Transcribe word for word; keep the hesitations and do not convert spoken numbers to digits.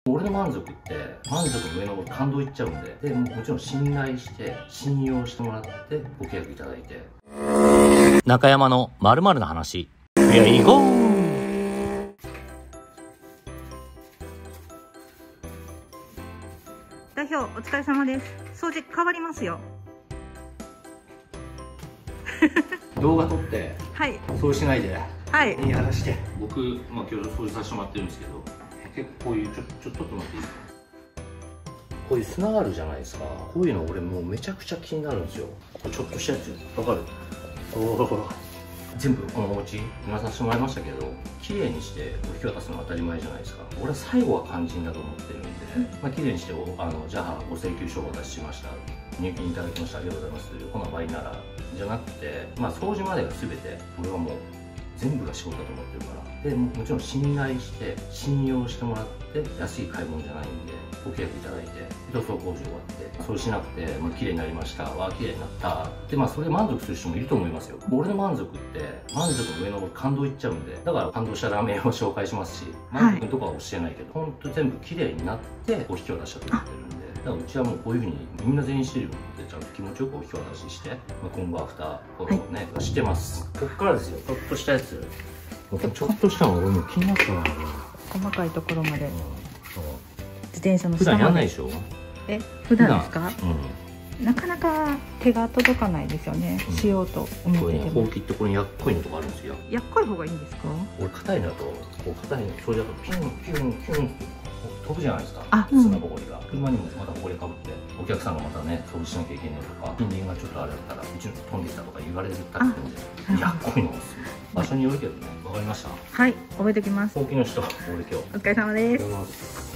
俺の満足って満足の上の感動いっちゃうんで、でもちろん信頼して信用してもらってご契約いただいて、 中山の〇〇の話、いや行こう。 代表お疲れ様です。掃除変わりますよ。 動画撮ってはいそうしないではいやらして、僕、まあ、今日掃除させてもらってるんですけど、結構こういうちょちょっと撮ってもらっていいですか。こういう砂があるじゃないですか。こういうの俺もうめちゃくちゃ気になるんですよ。これちょっとしたやつわかる？おお、全部このお家見させてもらいましたけど、綺麗にしてお引き渡すのは当たり前じゃないですか。俺は最後は肝心だと思ってるんで、まあ綺麗にしておあのじゃあご請求書をお出ししました、入金いただきましたありがとうございます、この場合ならじゃなくて、まあ掃除までが全て俺はもう全部が仕事だと思ってるから。で も, もちろん信頼して信用してもらって安い買い物じゃないんでご契約いただいて、塗装工事終わってそうしなくて、まあ綺麗になりました、わあ綺麗になったで、まあそれで満足する人もいると思いますよ。俺の満足って満足の上の感動いっちゃうんで、だから感動したラーメンを紹介しますし、満足とかは教えないけど、ほんと全部綺麗になってお引き渡しだと思ってるんで、だからうちはもうこういうふうにみんな全員してるよってちゃんと気持ちよくお引き渡しして、まあ、今後アフターフォローね、はい、してます。こっからですよ、ちょっとしたやつ、ちょっとしたの俺も気になったな。 細かいところまで、 うん、そう自転車の普段下まで。 やんないでしょ。 え普段ですか？ うん、 なかなか手が届かないですよね、うん、しようと思ってても。 ほうきってこれやっこいのとかあるんですよ。 やっこい方がいいんですか？ 俺硬いのだとこう硬いのそれだとピュンピュンピュン飛ぶじゃないですか。 あ、うん、 砂ぼこりが車にもまたぼこりかぶってお客さんがまたね掃除しなきゃいけないとか、近隣がちょっとあれだったらうちの飛んできたとか言われたりするんで、やっこいのおすすめ。場所によるけどね。わかりました。 はい、覚えておきます。 ほうきの人俺今日お疲れ様です。 おはようございます。